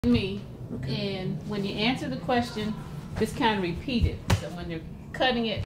me, Okay. and when you answer the question, just kind of repeat it. So when they're cutting it,